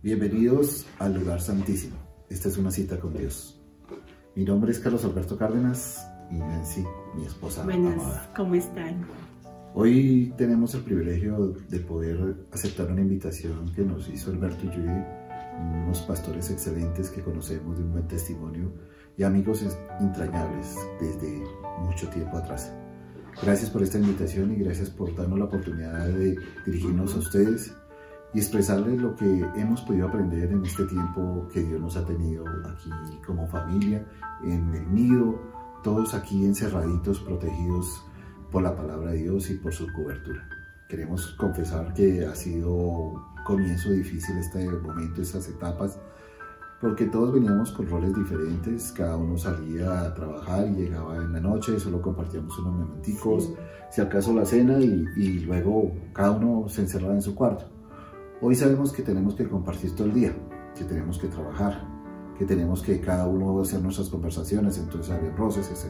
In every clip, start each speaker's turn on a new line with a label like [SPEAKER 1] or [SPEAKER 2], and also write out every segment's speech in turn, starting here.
[SPEAKER 1] Bienvenidos al lugar santísimo. Esta es una cita con Dios. Mi nombre es Carlos Alberto Cárdenas y Nancy, mi esposa amada.
[SPEAKER 2] ¿Cómo están?
[SPEAKER 1] Hoy tenemos el privilegio de poder aceptar una invitación que nos hizo Alberto y Judy, unos pastores excelentes que conocemos de un buen testimonio y amigos entrañables desde mucho tiempo atrás. Gracias por esta invitación y gracias por darnos la oportunidad de dirigirnos a ustedes y expresarles lo que hemos podido aprender en este tiempo que Dios nos ha tenido aquí como familia, en el nido, todos aquí encerraditos, protegidos por la palabra de Dios y por su cobertura. Queremos confesar que ha sido un comienzo difícil este momento, estas etapas, porque todos veníamos con roles diferentes, cada uno salía a trabajar y llegaba en la noche, solo compartíamos unos momenticos, si acaso la cena y luego cada uno se encerraba en su cuarto. Hoy sabemos que tenemos que compartir todo el día, que tenemos que trabajar, que tenemos que cada uno hacer nuestras conversaciones, entonces había roces, etc.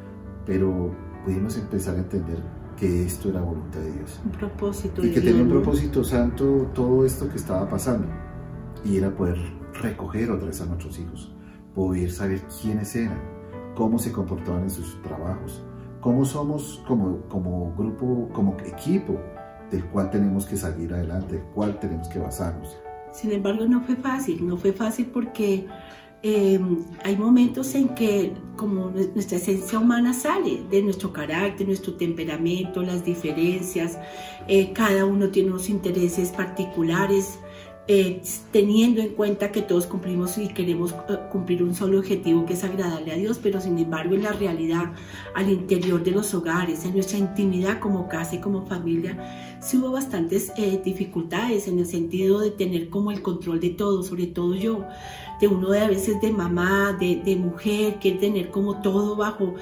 [SPEAKER 1] Pero pudimos empezar a entender que esto era voluntad de Dios.
[SPEAKER 2] Un propósito.
[SPEAKER 1] Y que tenía un propósito santo todo esto que estaba pasando. Y era poder recoger otra vez a nuestros hijos, poder saber quiénes eran, cómo se comportaban en sus trabajos, cómo somos como grupo, como equipo, del cual tenemos que salir adelante, del cual tenemos que basarnos.
[SPEAKER 2] Sin embargo, no fue fácil porque hay momentos en que como nuestra esencia humana sale de nuestro carácter, nuestro temperamento, las diferencias, cada uno tiene unos intereses particulares, teniendo en cuenta que todos cumplimos y queremos cumplir un solo objetivo, que es agradarle a Dios, pero sin embargo en la realidad, al interior de los hogares, en nuestra intimidad como casa y como familia, sí hubo bastantes dificultades en el sentido de tener como el control de todo, sobre todo yo, de uno de a veces de mamá, de mujer, quiere tener como todo bajo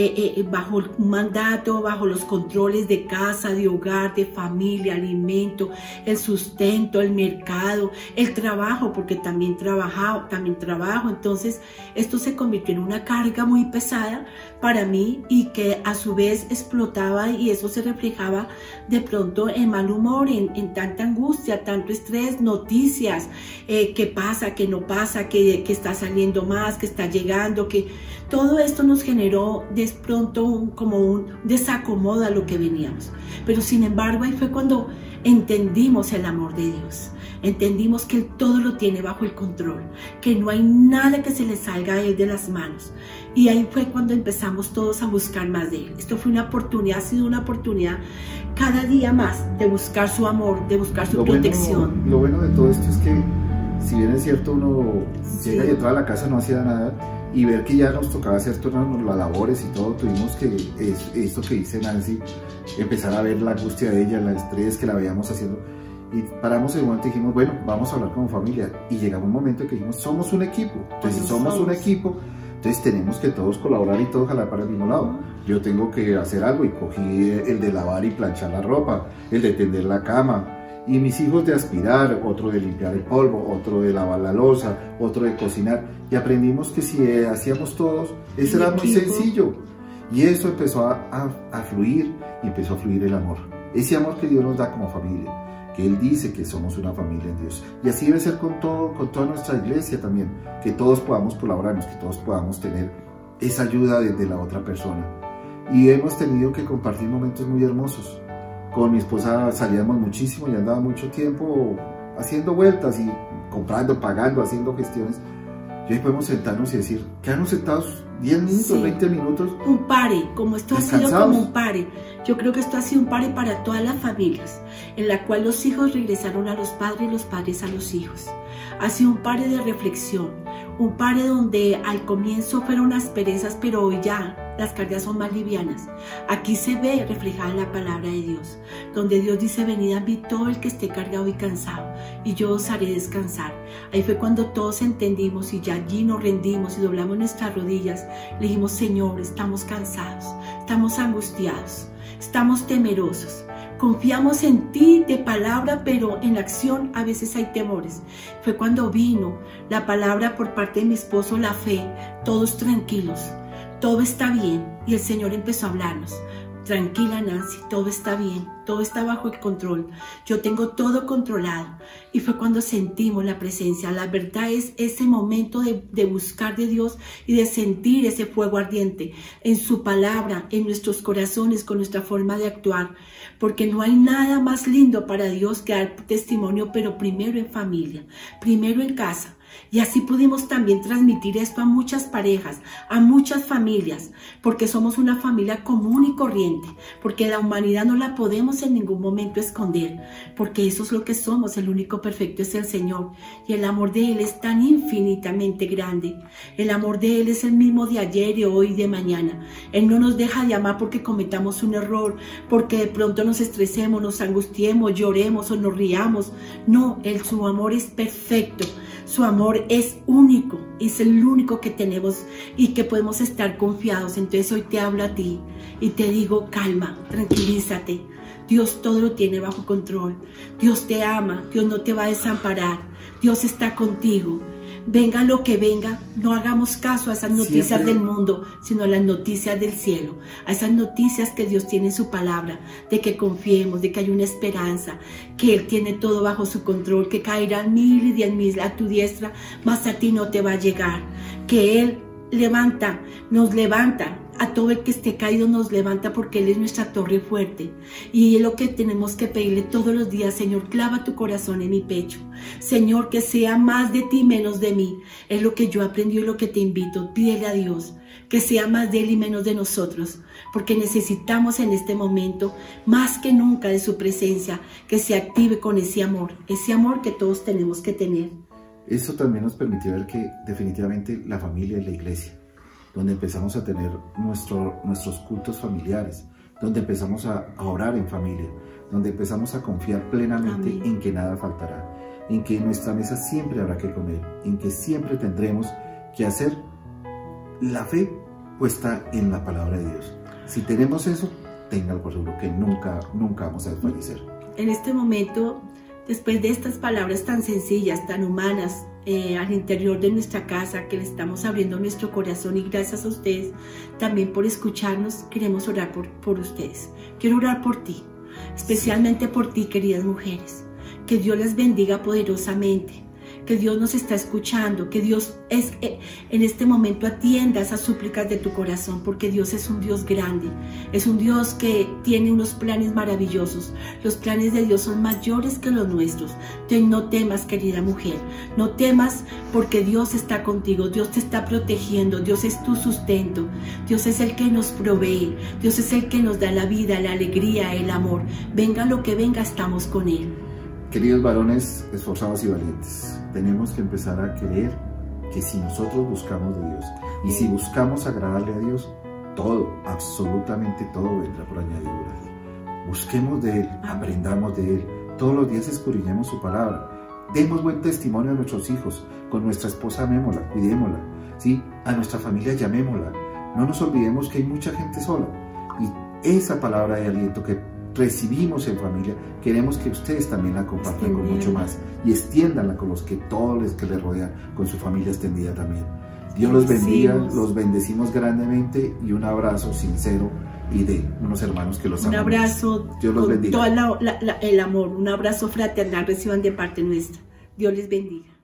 [SPEAKER 2] un mandato, bajo los controles de casa, de hogar, de familia, alimento, el sustento, el mercado, el trabajo, porque también trabajo, entonces esto se convirtió en una carga muy pesada para mí y que a su vez explotaba y eso se reflejaba de pronto en mal humor, en tanta angustia, tanto estrés, noticias, qué pasa, qué no pasa, que está saliendo más, que está llegando, que todo esto nos generó de pronto como un desacomodo a lo que veníamos. Pero sin embargo ahí fue cuando entendimos el amor de Dios. Entendimos que Él todo lo tiene bajo el control, que no hay nada que se le salga a Él de las manos. Y ahí fue cuando empezamos todos a buscar más de Él. Esto fue una oportunidad, ha sido una oportunidad cada día más de buscar su amor, de buscar su protección.
[SPEAKER 1] Lo bueno de todo esto es que, si bien es cierto, uno llega y entra a la casa, no hacía nada, y ver que ya nos tocaba hacer todas las labores y todo, tuvimos que, esto que dice Nancy, empezar a ver la angustia de ella, el estrés que la veíamos haciendo. Y paramos en un momento y dijimos, bueno, vamos a hablar como familia. Y llegamos un momento que dijimos, somos un equipo. Entonces, si somos un equipo, entonces tenemos que todos colaborar y todos jalar para el mismo lado. Yo tengo que hacer algo y cogí el de lavar y planchar la ropa, el de tender la cama. Y mis hijos de aspirar, otro de limpiar el polvo, otro de lavar la loza, otro de cocinar. Y aprendimos que si hacíamos todos, eso era muy sencillo. Y eso empezó a fluir y empezó a fluir el amor. Ese amor que Dios nos da como familia. Que Él dice que somos una familia en Dios. Y así debe ser con toda nuestra iglesia también, que todos podamos colaborarnos, que todos podamos tener esa ayuda de la otra persona. Y hemos tenido que compartir momentos muy hermosos. Con mi esposa salíamos muchísimo y andaba mucho tiempo haciendo vueltas y comprando, pagando, haciendo gestiones. Y hoy podemos sentarnos y decir, quedarnos sentados 10 minutos, 20 minutos.
[SPEAKER 2] Un pare, como esto ha sido como un pare. Yo creo que esto ha sido un pare para todas las familias, en la cual los hijos regresaron a los padres y los padres a los hijos. Ha sido un pare de reflexión, un pare donde al comienzo fueron asperezas, pero hoy ya las cargas son más livianas. Aquí se ve reflejada la palabra de Dios, donde Dios dice, venid a mí todo el que esté cargado y cansado, y yo os haré descansar. Ahí fue cuando todos entendimos y ya allí nos rendimos y doblamos nuestras rodillas. Le dijimos, Señor, estamos cansados, estamos angustiados, estamos temerosos. Confiamos en ti de palabra, pero en acción a veces hay temores. Fue cuando vino la palabra por parte de mi esposo, la fe, todos tranquilos, todo está bien. Y el Señor empezó a hablarnos. tranquila Nancy, todo está bien, todo está bajo el control, yo tengo todo controlado. Y fue cuando sentimos la presencia. La verdad es ese momento de buscar de Dios y de sentir ese fuego ardiente en su palabra, en nuestros corazones, con nuestra forma de actuar, porque no hay nada más lindo para Dios que dar testimonio, pero primero en familia, primero en casa. Y así pudimos también transmitir esto a muchas parejas, a muchas familias, porque somos una familia común y corriente, porque la humanidad no la podemos en ningún momento esconder, porque eso es lo que somos, el único perfecto es el Señor, y el amor de Él es tan infinitamente grande. El amor de Él es el mismo de ayer, de hoy y de mañana. Él no nos deja de amar porque cometamos un error, porque de pronto nos estresemos, nos angustiemos, lloremos o nos riamos. No, su amor es perfecto. Su amor es único, es el único que tenemos y que podemos estar confiados. Entonces hoy te hablo a ti y te digo, calma, tranquilízate. Dios todo lo tiene bajo control. Dios te ama, Dios no te va a desamparar. Dios está contigo. Venga lo que venga, no hagamos caso a esas noticias del mundo, sino a las noticias del cielo, a esas noticias que Dios tiene en su palabra, de que confiemos, de que hay una esperanza, que Él tiene todo bajo su control, que caerán 1000 y 10.000 a tu diestra, mas a ti no te va a llegar, que Él nos levanta, a todo el que esté caído nos levanta, porque Él es nuestra torre fuerte. Y es lo que tenemos que pedirle todos los días: Señor, clava tu corazón en mi pecho. Señor, que sea más de ti, menos de mí. Es lo que yo aprendí y lo que te invito. Pídele a Dios que sea más de Él y menos de nosotros, porque necesitamos en este momento, más que nunca, de su presencia, que se active con ese amor que todos tenemos que tener.
[SPEAKER 1] Eso también nos permitió ver que definitivamente la familia es la iglesia, donde empezamos a tener nuestros cultos familiares, donde empezamos a orar en familia, donde empezamos a confiar plenamente
[SPEAKER 2] Amén.
[SPEAKER 1] En que nada faltará, en que en nuestra mesa siempre habrá que comer, en que siempre tendremos que hacer la fe puesta en la palabra de Dios. Si tenemos eso, téngalo por seguro que nunca vamos a desfallecer.
[SPEAKER 2] En este momento, después de estas palabras tan sencillas, tan humanas, al interior de nuestra casa, que le estamos abriendo nuestro corazón, y gracias a ustedes también por escucharnos, queremos orar por ustedes. Quiero orar por ti, especialmente por ti, queridas mujeres. Que Dios las bendiga poderosamente, que Dios nos está escuchando, que Dios en este momento atienda esas súplicas de tu corazón, porque Dios es un Dios grande, es un Dios que tiene unos planes maravillosos. Los planes de Dios son mayores que los nuestros. Entonces no temas, querida mujer, no temas, porque Dios está contigo, Dios te está protegiendo, Dios es tu sustento, Dios es el que nos provee, Dios es el que nos da la vida, la alegría, el amor. Venga lo que venga, estamos con Él.
[SPEAKER 1] Queridos varones esforzados y valientes, tenemos que empezar a creer que si nosotros buscamos de Dios y si buscamos agradarle a Dios, todo, absolutamente todo vendrá por añadidura. Busquemos de Él, aprendamos de Él, todos los días escudriñemos su palabra, demos buen testimonio a nuestros hijos, con nuestra esposa amémosla, cuidémosla, ¿sí? A nuestra familia llamémosla, no nos olvidemos que hay mucha gente sola, y esa palabra de aliento que recibimos en familia, queremos que ustedes también la compartan con mucho más y extiéndanla con todos los que les rodean, con su familia extendida también. Dios los bendiga, los bendecimos grandemente, y un abrazo sincero y de unos hermanos que los aman.
[SPEAKER 2] Un abrazo,
[SPEAKER 1] Dios los bendiga.
[SPEAKER 2] Todo el amor, un abrazo fraternal reciban de parte nuestra. Dios les bendiga.